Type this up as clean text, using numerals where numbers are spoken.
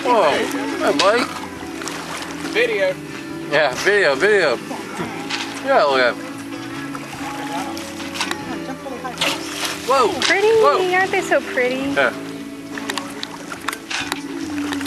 Whoa. Hey, buddy. Video. Yeah, video. Yeah, look at him. Whoa. Pretty. Whoa. Aren't they so pretty? Yeah.